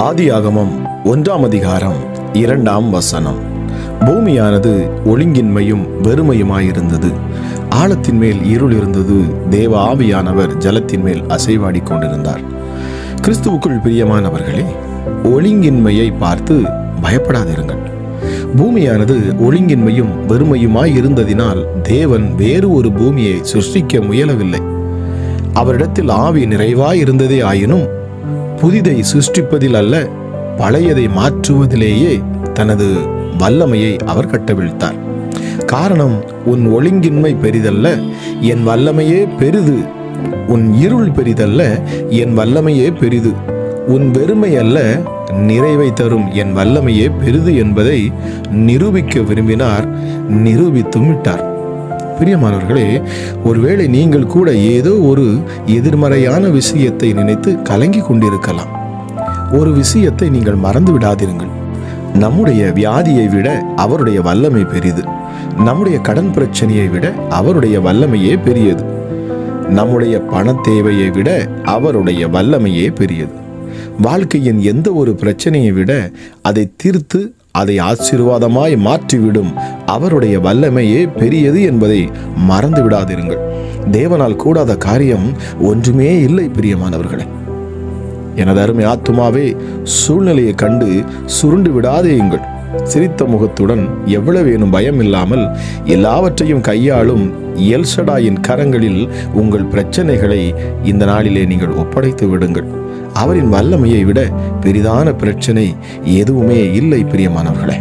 ஆதியாகமம் 1ஆம் அதிகாரம் 2ஆம் வசனம். பூமியானது ஒழுங்கின்மையும் வெறுமையுமாயிருந்தது. ஆழத்தின் மேல் இருள் இருந்தது. தேவ ஆவியானவர் ஜலத்தின் மேல் அசைவாடி கொண்டிருந்தார். கிறிஸ்துவுக்குள் பிரியமானவர்களே, ஒழுங்கின்மையை பார்த்து பயப்படாதிருங்கள். பூமியானது ஒழுங்கின்மையும் வெறுமையுமாய் இருந்ததினால் தேவன் வேறு ஒரு பூமியை சிருஷ்டிக்க முயலவில்லை. அவரிடத்தில் ஆவி நிறைவாய் இருந்ததே ஆயினும் புதிதை சிருஷ்டிப்பதில் அல்ல, பழையதை மாற்றுவதிலேயே தனது வல்லமையை அவர் கட்டவிழ்த்தார். காரணம், உன் ஒழுங்கின்மை பெரிதல்ல, என் வல்லமையே பெரிது. உன் இருள் பெரிதல்ல, என் வல்லமையே பெரிது. உன் வெறுமை அல்ல, நிறைவை தரும் என் வல்லமையே பெரிது என்பதை நிரூபிக்க விரும்பினார். நிரூபித்தும் விட்டார். பிரியமானவர்களே, ஒருவேளை நீங்கள் கூட ஏதோ ஒரு எதிர்மறையான விஷயத்தை நினைத்து கலங்கி கொண்டிருக்கலாம். ஒரு விஷயத்தை நீங்கள் மறந்து விடாதிருங்கள். நம்முடைய வியாதியை விட அவருடைய வல்லமை பெரிது. நம்முடைய கடன் பிரச்சனையை விட அவருடைய வல்லமையே பெரியது. நம்முடைய பண தேவையை விட அவருடைய வல்லமையே பெரியது. வாழ்க்கையின் எந்த ஒரு பிரச்சனையை விட அதை தீர்த்து அதை ஆசீர்வாதமாய் மாற்றிவிடும் அவருடைய வல்லமையே பெரியது என்பதை மறந்து விடாதிருங்கள். தேவனால் கூடாத காரியம் ஒன்றுமே இல்லை. பிரியமானவர்களே, எனது அருமை ஆத்துமாவே, சூழ்நிலையை கண்டு சுருண்டு விடாதேயுங்கள். சிரித்த முகத்துடன் எவ்வளவேனும் பயம் இல்லாமல் எல்லாவற்றையும் கையாளும் எல்ஷடாயின் கரங்களில் உங்கள் பிரச்சனைகளை இந்த நாளிலே நீங்கள் ஒப்படைத்து விடுங்கள். அவரின் வல்லமையை விட பெரிதான பிரச்சனை எதுவுமே இல்லை. பிரியமானவர்களே,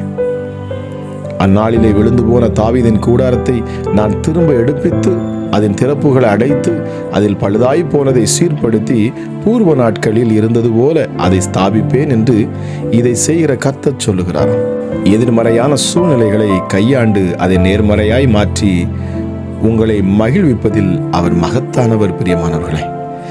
அந்நாளிலே விழுந்து போன தாவீதின் கூடாரத்தை நான் திரும்ப எடுப்பித்து அதன் திறப்புகளை அடைத்து அதில் பழுதாய் போனதை சீர்படுத்தி பூர்வ நாட்களில் இருந்தது போல அதை ஸ்தாபிப்பேன் என்று இதை செய்கிற கர்த்தர் சொல்லுகிறார். எதிர்மறையான சூழ்நிலைகளை கையாண்டு அதை நேர்மறையாய் மாற்றி உங்களை மகிழ்விப்பதில் அவர் மகத்தானவர். பிரியமானவர்களே,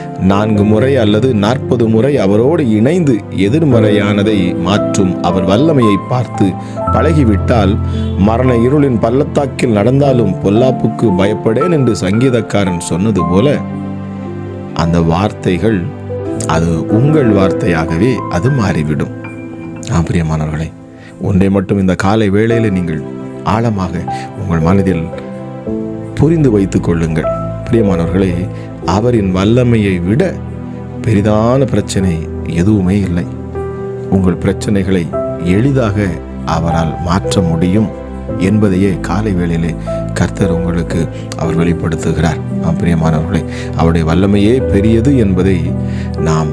4 முறை அல்லது 40 முறை அவரோடு இணைந்து எதிர்மறையானதை மாற்றும் அவர் வல்லமையை பார்த்து பழகிவிட்டால், மரண இருளின் பள்ளத்தாக்கில் நடந்தாலும் பொல்லாப்புக்கு பயப்படேன் என்று சங்கீதக்காரன் சொன்னது போல அந்த வார்த்தைகள் அது உங்கள் வார்த்தையாகவே அது மாறிவிடும். பிரியமானவர்களே, ஒன்றை மட்டும் இந்த காலை வேளையில் நீங்கள் ஆழமாக உங்கள் மனதில் புரிந்து வைத்துக் கொள்ளுங்கள். பிரியமானவர்களே, அவரின் வல்லமையை விட பெரிதான பிரச்சனை எதுவுமே இல்லை. உங்கள் பிரச்சனைகளை எளிதாக அவரால் மாற்ற முடியும் என்பதையே காலை வேளையிலே கர்த்தர் உங்களுக்கு அவர் வெளிப்படுத்துகிறார். பிரியமானவர்களே, அவருடைய வல்லமையே பெரியது என்பதை நாம்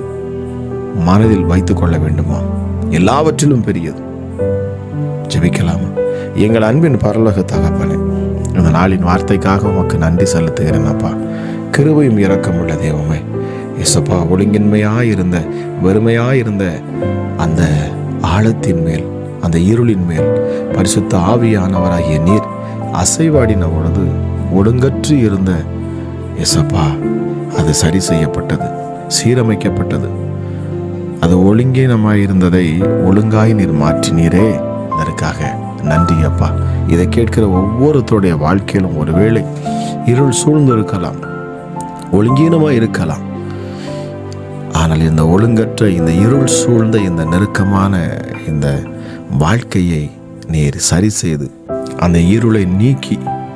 மனதில் வைத்துக் கொள்ள வேண்டுமா? எல்லாவற்றிலும் பெரியது. ஜெபிக்கலாமா? எங்கள் அன்பின் பரலோக தகப்பனே, இந்த நாளின் வார்த்தைக்காக உமக்கு நன்றி செலுத்துகிறேன் அப்பா. கிருபையும் இரக்கமுள்ள தெய்வமே, இயேசுப்பா, ஒழுங்கின்மையாயிருந்த வெறுமையாயிருந்த அந்த ஆழத்தின் மேல், அந்த இருளின் மேல் பரிசுத்த ஆவியானவராகிய நீர் அசைவாடின பொழுது ஒழுங்கற்று இருந்த இயேசுப்பா அது சரி செய்யப்பட்டது, சீரமைக்கப்பட்டது. அது ஒழுங்கீனமாயிருந்ததை ஒழுங்காய் நீர் மாற்றினீரே, அதற்காக நன்றி அப்பா. இதை கேட்கிற ஒவ்வொருத்தருடைய வாழ்க்கையிலும் ஒருவேளை இருள் சூழ்ந்து இருக்கலாம், ஒழுங்கீனமாக இருக்கலாம். ஆனால் இந்த ஒழுங்கற்ற, இந்த இருள் சூழ்ந்த, இந்த நெருக்கமான இந்த வாழ்க்கையை நீர் சரி செய்து அந்த இருளை நீக்கி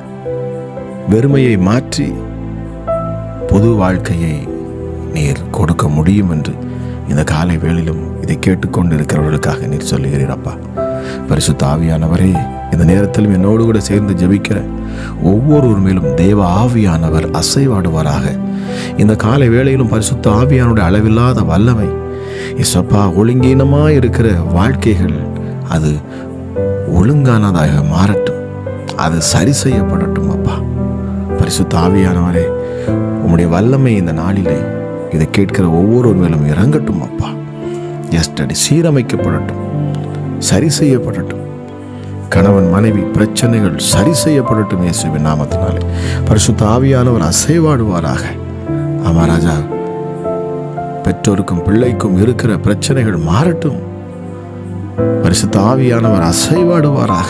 வெறுமையை மாற்றி புது வாழ்க்கையை நீர் கொடுக்க முடியும் என்று இந்த காலை வேளையிலும் இதை கேட்டுக்கொண்டு இருக்கிறவர்களுக்காக நீர் சொல்லுகிறீரப்பா. பரிசுத்த ஆவியானவரே, இந்த நேரத்திலும் என்னோடு கூட சேர்ந்து ஜெபிக்கிற ஒவ்வொருவர் மேலும் தேவ ஆவியானவர் அசைவாடுவாராக. இந்த காலை வேளையிலும் பரிசுத்த ஆவியானுடைய அளவில்லாத வல்லமை இயேசுப்பா, ஒழுங்கீனமாக இருக்கிற வாழ்க்கைகள் அது ஒழுங்கானதாக மாறட்டும், அது சரி செய்யப்படட்டும் அப்பா. பரிசுத்த ஆவியானவரே, உம்முடைய வல்லமை இந்த நாளிலே இதை கேட்கிற ஒவ்வொருவர் மேலும் இறங்கட்டும் அப்பா. எஸ்டடி சீரமைக்கப்படட்டும், சரி செய்யப்படட்டும். கணவன் மனைவி பிரச்சனைகள் சரி செய்யப்படட்டும் இயேசுவின் நாமத்தினாலே. பரிசுத்த ஆவியானவர் அசைவாடுவாராக. ஆமா ராஜா, பெற்றோருக்கும் பிள்ளைக்கும் இருக்கிற பிரச்சனைகள் மாறட்டும். பரிசுத்த ஆவியானவர் அசைவாடுவாராக.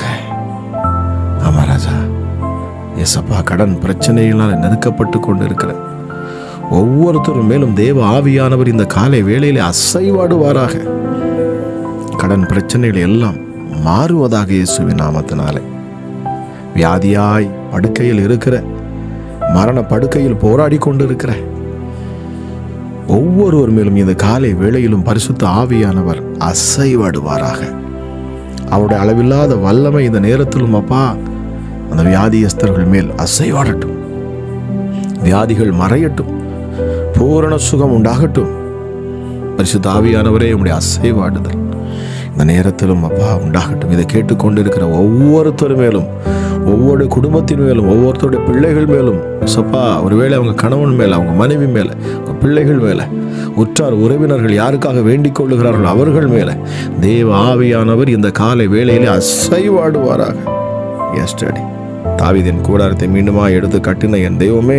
ஆமா ராஜா, இயேசப்பா, கடன் பிரச்சனைகளால் நெருக்கப்பட்டு கொண்டு இருக்கிற ஒவ்வொருத்தரும் மேலும் தேவ ஆவியானவர் இந்த காலை வேளையிலே அசைவாடுவாராக. கடன் பிரச்சனைகள் எல்லாம் மாறுவதாக இயேசுவின் நாமத்தினாலே. வியாதியாய் படுக்கையில் இருக்கிற, மரண படுக்கையில் போராடி கொண்டிருக்கிற ஒவ்வொருவர் மேலும் இந்த காலை வேளையிலும் பரிசுத்த ஆவியானவர் அசைவாடுவாராக. அவருடைய அளவில்லாத வல்லமை இந்த நேரத்திலும் அப்பா அந்த வியாதியஸ்தர்கள் மேல் அசைவாடட்டும். வியாதிகள் மறையட்டும், பூரண சுகம் உண்டாகட்டும். பரிசுத்த ஆவியானவரே உம்முடைய அசைவாடுதல் இந்த நேரத்திலும் அப்பா உண்டாகட்டும். இதை கேட்டுக்கொண்டிருக்கிற ஒவ்வொருத்தர் மேலும், ஒவ்வொரு குடும்பத்தின் மேலும், ஒவ்வொருத்தருடைய பிள்ளைகள் மேலும் சப்பா, ஒருவேளை அவங்க கணவன் மேல, அவங்க மனைவி மேல, அவங்க பிள்ளைகள் மேல, உற்றார் உறவினர்கள் யாருக்காக வேண்டிக் கொள்ளுகிறார்கள் அவர்கள் மேல தேவ ஆவியானவர் இந்த காலை வேளையிலே அசைவாடுவாராக. எஸ்டடி தாவீதின் கூடாரத்தை மீண்டுமா எடுத்து கட்டின என் தெய்வமே,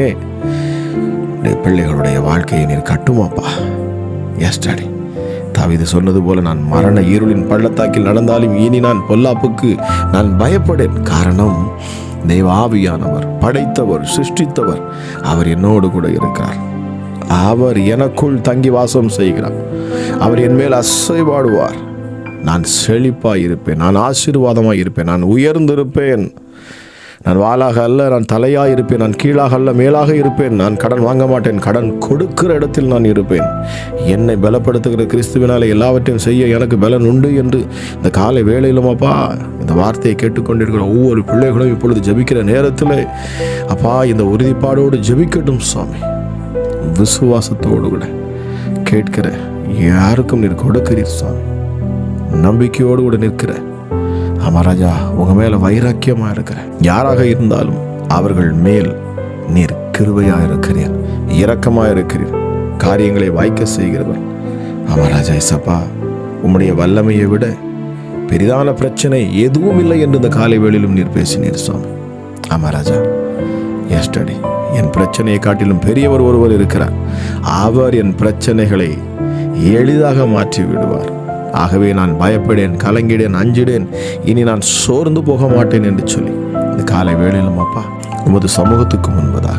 பிள்ளைகளுடைய வாழ்க்கையை நீர் கட்டுமாப்பா. எஸ்டடி தாவீது சொன்னது போல, நான் மரண இருளின் பள்ளத்தாக்கில் நடந்தாலும் இனி நான் பொல்லாப்புக்கு நான் பயப்படேன். காரணம் தேவ ஆவியானவர், படைத்தவர், சிருஷ்டித்தவர், அவர் என்னோடு கூட இருக்கிறார். அவர் எனக்குள் தங்கி வாசம் செய்கிறார். அவர் என் மேல் அசைவாடுவார். நான் செழிப்பாய் இருப்பேன், நான் ஆசீர்வாதமாய் இருப்பேன், நான் உயர்ந்திருப்பேன். நான் வாளாக அல்ல, நான் தலையாக இருப்பேன், நான் கீழாக அல்ல மேலாக இருப்பேன். நான் கடன் வாங்க மாட்டேன், கடன் கொடுக்கிற இடத்தில் நான் இருப்பேன். என்னை பலப்படுத்துகிற கிறிஸ்துவினாலே எல்லாவற்றையும் செய்ய எனக்கு பலன் உண்டு என்று இந்த காலை வேளையிலும் அப்பா இந்த வார்த்தையை கேட்டுக்கொண்டிருக்கிற ஒவ்வொரு பிள்ளைகளும் இப்பொழுது ஜெபிக்கிற நேரத்தில் அப்பா இந்த உறுதிப்பாடோடு ஜெபிக்கட்டும் சுவாமி. விசுவாசத்தோடு கூட கேட்கிற யாருக்கும் நீர் கொடுக்கிறீர் சுவாமி. நம்பிக்கையோடு கூட நிற்கிற ராஜா, உங்க மேல வைராக்கியமா இருக்கிற யாராக இருந்தாலும் அவர்கள் மேல் நீர் கிருபையா இருக்கிறீர், இரக்கமா இருக்கிறீர், காரியங்களை வாய்க்க செய்கிறவர். ராஜா இசப்பா, உம்முடைய வல்லமையை விட பெரிதான பிரச்சனை எதுவும் இல்லை என்று இந்த காலை வேளையிலும் நீர் பேசினீர் சுவாமி. ராஜா எஸ்டடி என் பிரச்சனையை காட்டிலும் பெரியவர் ஒருவர் இருக்கிறார். அவர் என் பிரச்சனைகளை எளிதாக மாற்றி விடுவார். ஆகவே நான் பயப்படேன், கலங்கிடேன், அஞ்சிடேன், இனி நான் சோர்ந்து போக மாட்டேன் என்று சொல்லி இந்த காலை வேளையிலும் அப்பா உமது சமூகத்துக்கு முன்பதாக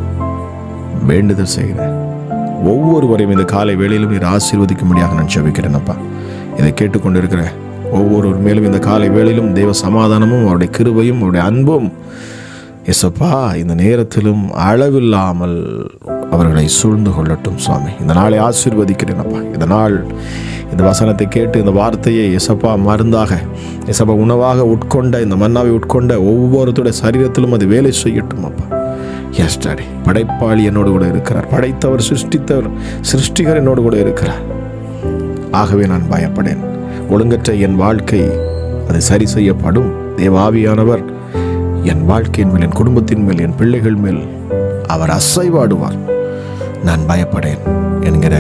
வேண்டுதல் செய்கிறேன். ஒவ்வொருவரையும் இந்த காலை வேளையிலும் நீர் ஆசீர்வதிக்கும்படியாக நான் ஜெபிக்கிறேன் அப்பா. இதை கேட்டுக்கொண்டிருக்கிற ஒவ்வொருவர் மேலும் இந்த காலை வேளையிலும் தெய்வ சமாதானமும் அவருடைய கிருபையும் அவருடைய அன்பும் எசப்பா இந்த நேரத்திலும் அளவில்லாமல் அவர்களை சூழ்ந்து கொள்ளட்டும் சுவாமி. இந்த நாளை ஆசீர்வதிக்கிறேன் அப்பா. இந்த நாள் இந்த வசனத்தை கேட்டு இந்த வார்த்தையை எசப்பா மருந்தாக, எசப்பா உணவாக உட்கொண்ட, இந்த மன்னாவை உட்கொண்ட ஒவ்வொருத்தருடைய சரீரத்திலும் அது வேலை செய்யட்டும் அப்பா. எஸ் டாடி, படைப்பாளி என்னோடு கூட இருக்கிறார், படைத்தவர், சிருஷ்டித்தவர், சிருஷ்டிகர் என்னோடு கூட இருக்கிறார். ஆகவே நான் பயப்படேன். ஒழுங்கற்ற என் வாழ்க்கை அது சரி செய்யப்படும். தேவாவியானவர் என் வாழ்க்கையின் மேல், என் குடும்பத்தின் மேல், என் பிள்ளைகள் மேல் அவர் அசைவாடுவார். நான் பயப்படேன் என்கிற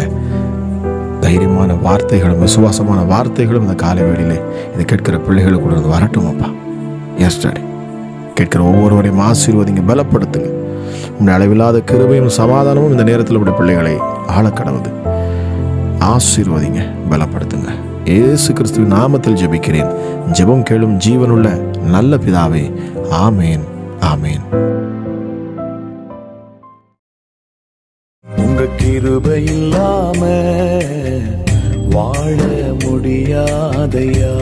தைரியமான வார்த்தைகளும் விசுவாசமான வார்த்தைகளும் இந்த காலை வேளையிலே இதை கேட்கிற பிள்ளைகளுக்கு கூட வரட்டும் அப்பா. எஸ் டாடி, கேட்கிற ஒவ்வொருவரையும் ஆசீர்வதிங்க, பலப்படுத்துங்க. உங்களுடைய அளவில்லாத கிருபையும் சமாதானமும் இந்த நேரத்தில் உடைய பிள்ளைகளை ஆளக்கடவுது. ஆசீர்வதிங்க, பலப்படுத்துங்க. இயேசு கிறிஸ்துவின் நாமத்தில் ஜெபிக்கிறேன். ஜெபம் கேளும் ஜீவனுள்ள நல்ல பிதாவே. ஆமேன், ஆமேன். உங்க கிருபை இல்லாம வாழ முடியாதையா,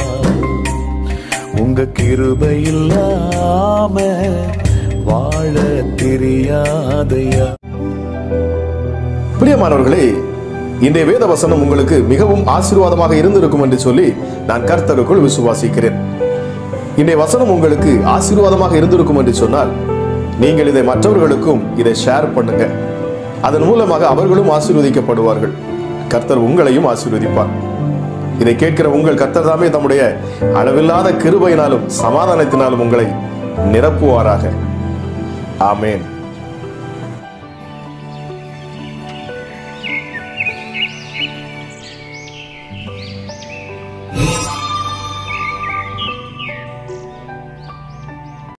உங்க கிருபை இல்லாம வாழ தெரியாதையா. பிரியமானவர்களே, இன்றைய வேத வசனம் உங்களுக்கு மிகவும் ஆசீர்வாதமாக இருந்திருக்கும் என்று சொல்லி நான் கர்த்தருக்குள் விசுவாசிக்கிறேன். இன்றைய வசனம் உங்களுக்கு ஆசீர்வாதமாக இருந்திருக்கும் என்று சொன்னால் நீங்கள் இதை மற்றவர்களுக்கும் இதை ஷேர் பண்ணுங்க. அதன் மூலமாக அவர்களும் ஆசீர்வதிக்கப்படுவார்கள். கர்த்தர் உங்களையும் ஆசீர்வதிப்பார். இதை கேட்கிற உங்கள் கர்த்தர் தாமே தம்முடைய அளவில்லாத கிருபையினாலும் சமாதானத்தினாலும் உங்களை நிரப்புவாராக. ஆமேன்.